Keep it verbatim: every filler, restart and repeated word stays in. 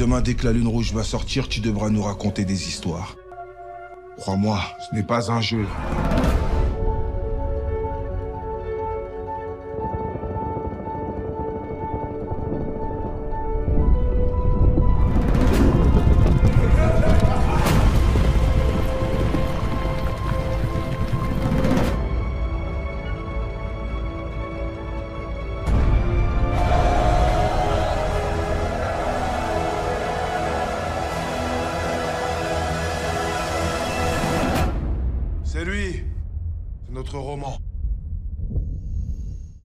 demain, dès que la lune rouge va sortir, tu devras nous raconter des histoires. Crois-moi, ce n'est pas un jeu. C'est lui. C'est notre roman.